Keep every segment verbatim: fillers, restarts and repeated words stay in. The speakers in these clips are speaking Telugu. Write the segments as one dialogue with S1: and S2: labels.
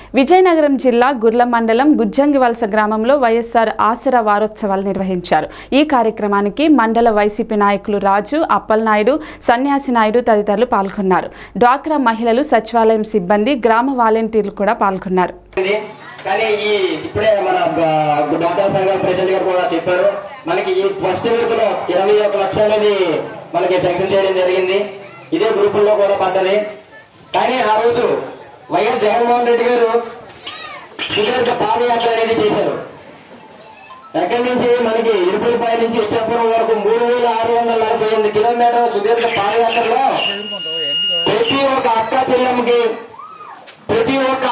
S1: విజయనగరం జిల్లా గుర్ల మండలం గుజ్జంగివలస గ్రామంలో వైఎస్ఆర్ ఆసరా వారోత్సవాలు నిర్వహించారు. ఈ కార్యక్రమానికి మండల వైసీపీ నాయకులు రాజు, అప్పలనాయుడు, సన్యాసి నాయుడు తదితరులు పాల్గొన్నారు. డ్వాక్రా మహిళలు, సచివాలయం సిబ్బంది, గ్రామ వాలంటీర్లు కూడా పాల్గొన్నారు.
S2: కానీ ఈ ఇప్పుడే మన డాక్టర్ సంఘ ప్రెసిడెంట్ గారు కూడా చెప్పారు, మనకి ఈ ఫస్ట్ విడతలో ఇరవై ఒక లక్షలది మనకి శాంక్షన్ చేయడం జరిగింది. ఇదే గ్రూపుల్లో కూడా పడ్డది. కానీ ఆ రోజు వైఎస్ జగన్మోహన్ రెడ్డి గారు సుదీర్ఘ పాదయాత్ర అనేది చేశారు. ఎక్కడి నుంచి మనకి ఇరుపులపై నుంచి ఇచ్చాపురం వరకు మూడు వేల ఆరు వందల నలభై ఎనిమిది కిలోమీటర్ల సుదీర్ఘ పాదయాత్రలో ప్రతి ఒక్క అక్క చెల్లెమ్మకి, ప్రతి ఒక్క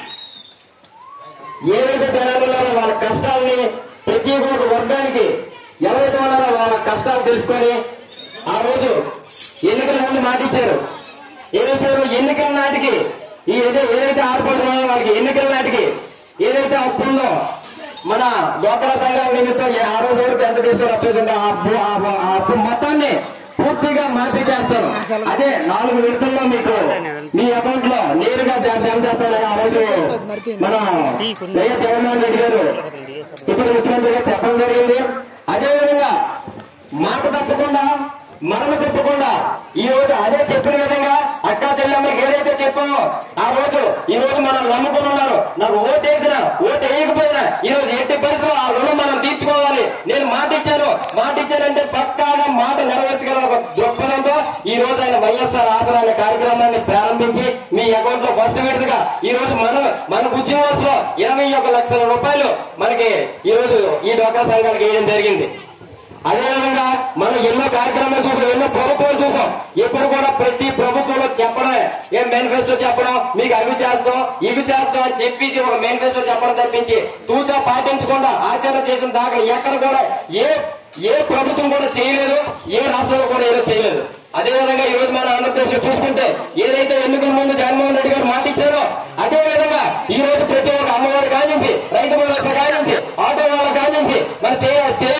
S2: ఏదైతే జనాలలో వాళ్ళ కష్టాలని, ప్రతి ఒక్క వర్గానికి ఎవరైతే ఉన్నారో వాళ్ళ కష్టాలు తెలుసుకొని ఆ రోజు ఎన్నికల ముందు మాటిచ్చారు. ఏదైచారు ఎన్నికల నాటికి ఈ ఏదైతే ఆడుకుంటున్నారో వాళ్ళకి ఎన్నికల నాటికి ఏదైతే అప్పు ఉందో మన డ్వాక్రా సంఘాల నిమిత్తం ఆ రోజు వరకు ఎంత తీసుకొని అప్పుతుందో ఆ అప్పు మొత్తాన్ని పూర్తిగా మాఫీ చేస్తారు. అదే నాలుగు విడతల్లో మీకు మీ అకౌంట్ లో నేరుగా జమ చేస్తారని ఆ రోజు మన వైఎస్ జగన్మోహన్ రెడ్డి గారు ఇప్పుడు ముఖ్యమంత్రిగా చెప్పడం జరిగింది. అదేవిధంగా మాట తప్పకుండా, మనము తప్పకుండా ఈ రోజు అదే చెప్పిన విధంగా అక్కా చెల్లెమ్మకి ఏదైతే చెప్పామో ఆ రోజు ఈ రోజు మనం నమ్ముకుని ఉన్నారు. నాకు ఓటు వేసినా ఓటు వేయకపోయినా ఈ రోజు ఎట్టి పరిస్థితుల్లో ఆ రుణం మనం తీర్చుకోవాలి. నేను మాట ఇచ్చాను, మాట ఇచ్చానంటే పక్కాగా మాట నెరవేర్చగల ఒక దృక్పథంతో ఈ రోజు ఆయన వైఎస్ఆర్ ఆసరా అనే కార్యక్రమాన్ని ప్రారంభించి మీ అకౌంట్ లో ఫస్ట్ విడతగా ఈ రోజు మనం మన ఉద్యోగంలో ఇరవై ఒక లక్షల రూపాయలు మనకి ఈ రోజు ఈ డ్వాక్రా సంఘానికి వేయడం జరిగింది. అదేవిధంగా మనం ఎన్నో కార్యక్రమాలు చూసాం, ఎన్నో ప్రభుత్వాలు చూసాం. ఎప్పుడు కూడా ప్రతి ప్రభుత్వంలో చెప్పడమే, ఏం మేనిఫెస్టో చెప్పడం, మీకు అవి చేస్తాం ఇవి చేస్తాం అని చెప్పేసి ఒక మేనిఫెస్టో చెప్పడం తప్పించి తూచా పాటించకుండా ఆచరణ చేసిన దాకా ఎక్కడ కూడా ఏ ఏ ప్రభుత్వం కూడా చేయలేదు, ఏ రాష్ట్రంలో కూడా ఏదో చేయలేదు. అదేవిధంగా ఈ రోజు మన ఆంధ్రప్రదేశ్ లో చూసుకుంటే ఏదైతే ఎన్నికల ముందు జగన్మోహన్ రెడ్డి గారు మాట ఇచ్చారో అదే విధంగా ఈ రోజు ప్రతి ఒక్క అమ్మవారి కానించి, రైతు వాళ్ళ కానించి, ఆటో వాళ్ళ కానించి మన చేయ